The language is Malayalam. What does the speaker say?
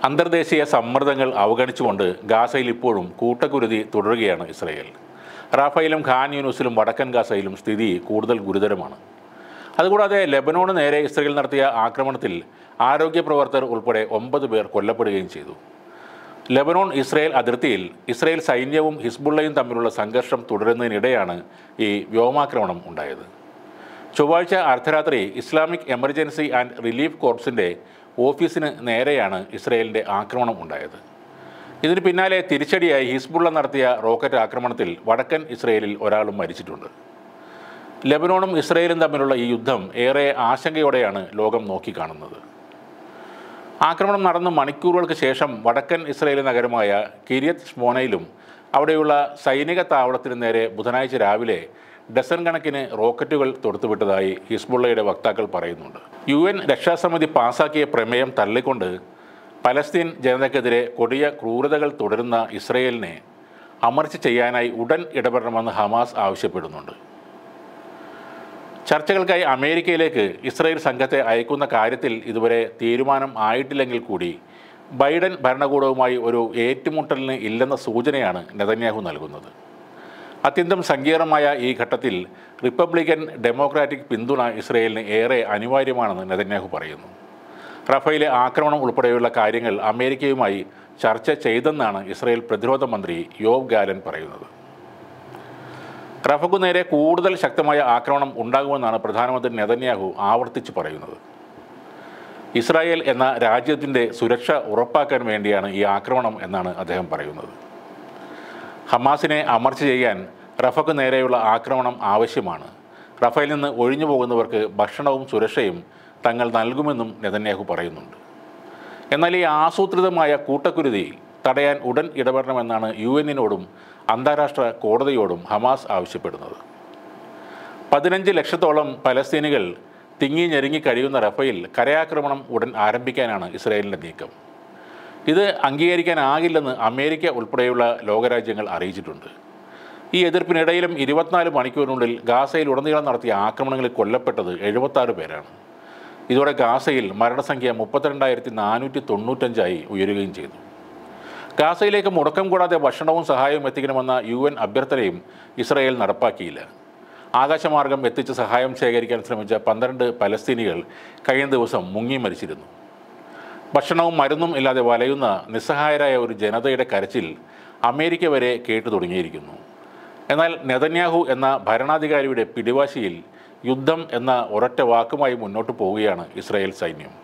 അന്തർദേശീയ സമ്മർദ്ദങ്ങൾ അവഗണിച്ചുകൊണ്ട് ഗാസയിൽ ഇപ്പോഴും കൂട്ടക്കുരുതി തുടരുകയാണ് ഇസ്രയേൽ. റാഫയിലും ഖാൻ യൂനിസിലും വടക്കൻ ഗാസയിലും സ്ഥിതി കൂടുതൽ ഗുരുതരമാണ്. അതുകൂടാതെ ലെബനോണ് നേരെ ഇസ്രയേൽ നടത്തിയ ആക്രമണത്തിൽ ആരോഗ്യ പ്രവർത്തകർ ഉൾപ്പെടെ 9 പേർ കൊല്ലപ്പെടുകയും ചെയ്തു. ലെബനോൺ ഇസ്രയേൽ അതിർത്തിയിൽ ഇസ്രയേൽ സൈന്യവും ഹിസ്ബുള്ളയും തമ്മിലുള്ള സംഘർഷം തുടരുന്നതിനിടെയാണ് ഈ വ്യോമാക്രമണം ഉണ്ടായത്. ചൊവ്വാഴ്ച അർദ്ധരാത്രി ഇസ്ലാമിക് എമർജൻസി ആൻഡ് റിലീഫ് കോർപ്സിൻ്റെ ഓഫീസിന് നേരെയാണ് ഇസ്രയേലിൻ്റെ ആക്രമണം ഉണ്ടായത്. ഇതിന് പിന്നാലെ തിരിച്ചടിയായി ഹിസ്ബുള്ള നടത്തിയ റോക്കറ്റ് ആക്രമണത്തിൽ വടക്കൻ ഇസ്രയേലിൽ ഒരാളും മരിച്ചിട്ടുണ്ട്. ലെബനോണും ഇസ്രയേലും തമ്മിലുള്ള ഈ യുദ്ധം ഏറെ ആശങ്കയോടെയാണ് ലോകം നോക്കിക്കാണുന്നത്. ആക്രമണം നടന്ന് മണിക്കൂറുകൾക്ക് ശേഷം വടക്കൻ ഇസ്രയേൽ നഗരമായ കിര്യത്ത് ഷ്മോനയിലും അവിടെയുള്ള സൈനിക താവളത്തിന് നേരെ ബുധനാഴ്ച രാവിലെ ഡസൻ കണക്കിന് റോക്കറ്റുകൾ തൊടുത്തുവിട്ടതായി ഹിസ്ബുള്ളയുടെ വക്താക്കൾ പറയുന്നുണ്ട്. UN രക്ഷാസമിതി പാസാക്കിയ പ്രമേയം തള്ളിക്കൊണ്ട് പലസ്തീൻ ജനതയ്ക്കെതിരെ കൊടിയ ക്രൂരതകൾ തുടരുന്ന ഇസ്രയേലിനെ അമർച്ച ചെയ്യാനായി ഉടൻ ഇടപെടണമെന്ന് ഹമാസ് ആവശ്യപ്പെടുന്നുണ്ട്. ചർച്ചകൾക്കായി അമേരിക്കയിലേക്ക് ഇസ്രയേൽ സംഘത്തെ അയക്കുന്ന കാര്യത്തിൽ ഇതുവരെ തീരുമാനം ആയിട്ടില്ലെങ്കിൽ കൂടി ബൈഡൻ ഭരണകൂടവുമായി ഒരു ഏറ്റുമുട്ടലിന് ഇല്ലെന്ന സൂചനയാണ് നെതന്യാഹു നൽകുന്നത്. അത്യന്തം സങ്കീർണമായ ഈ ഘട്ടത്തിൽ റിപ്പബ്ലിക്കൻ ഡെമോക്രാറ്റിക് പിന്തുണ ഇസ്രയേലിന് ഏറെ അനിവാര്യമാണെന്ന് നെതന്യാഹു പറയുന്നു. റഫയിലെ ആക്രമണം ഉൾപ്പെടെയുള്ള കാര്യങ്ങൾ അമേരിക്കയുമായി ചർച്ച ചെയ്തെന്നാണ് ഇസ്രയേൽ പ്രതിരോധ മന്ത്രി യോവ് ഗാലൻ പറയുന്നത്. റഫയ്ക്കു നേരെ കൂടുതൽ ശക്തമായ ആക്രമണം ഉണ്ടാകുമെന്നാണ് പ്രധാനമന്ത്രി നെതന്യാഹു ആവർത്തിച്ച് പറയുന്നത്. ഇസ്രായേൽ എന്ന രാജ്യത്തിൻ്റെ സുരക്ഷ ഉറപ്പാക്കാൻ വേണ്ടിയാണ് ഈ ആക്രമണം എന്നാണ് അദ്ദേഹം പറയുന്നത്. ഹമാസിനെ അമർച്ച ചെയ്യാൻ റഫയ്ക്ക് നേരെയുള്ള ആക്രമണം ആവശ്യമാണ്. റഫയിൽ നിന്ന് ഒഴിഞ്ഞു പോകുന്നവർക്ക് ഭക്ഷണവും സുരക്ഷയും തങ്ങൾ നൽകുമെന്നും നെതന്യാഹു പറയുന്നുണ്ട്. എന്നാൽ ഈ ആസൂത്രിതമായ കൂട്ടക്കുരുതി തടയാൻ ഉടൻ ഇടപെടണമെന്നാണ് UN-നോടും അന്താരാഷ്ട്ര കോടതിയോടും ഹമാസ് ആവശ്യപ്പെടുന്നത്. 15 ലക്ഷത്തോളം പലസ്തീനികൾ തിങ്ങി ഞെരുങ്ങി കഴിയുന്ന റഫയിൽ കരയാക്രമണം ഉടൻ ആരംഭിക്കാനാണ് ഇസ്രായേലിൻ്റെ നീക്കം. ഇത് അംഗീകരിക്കാനാകില്ലെന്ന് അമേരിക്ക ഉൾപ്പെടെയുള്ള ലോകരാജ്യങ്ങൾ അറിയിച്ചിട്ടുണ്ട്. ഈ എതിർപ്പിനിടയിലും 24 മണിക്കൂറിനുള്ളിൽ ഗാസയിൽ ഉടനീളം നടത്തിയ ആക്രമണങ്ങളിൽ കൊല്ലപ്പെട്ടത് 76 പേരാണ്. ഇതോടെ ഗാസയിൽ മരണസംഖ്യ 32,495 ഉയരുകയും ചെയ്തു. ഗാസയിലേക്ക് മുടക്കം കൂടാതെ ഭക്ഷണവും സഹായവും എത്തിക്കണമെന്ന UN അഭ്യർത്ഥനയും ഇസ്രായേൽ നടപ്പാക്കിയില്ല. ആകാശമാർഗം എത്തിച്ച് സഹായം ശേഖരിക്കാൻ ശ്രമിച്ച 12 പലസ്തീനികൾ കഴിഞ്ഞ ദിവസം മുങ്ങി മരിച്ചിരുന്നു. ഭക്ഷണവും മരുന്നും ഇല്ലാതെ വലയുന്ന നിസ്സഹായരായ ഒരു ജനതയുടെ കരച്ചിൽ അമേരിക്ക വരെ കേട്ടു തുടങ്ങിയിരിക്കുന്നു. എന്നാൽ നെതന്യാഹു എന്ന ഭരണാധികാരിയുടെ പിടിവാശിയിൽ യുദ്ധം എന്ന ഒരൊറ്റ വാക്കുമായി മുന്നോട്ട് പോവുകയാണ് ഇസ്രായേൽ സൈന്യം.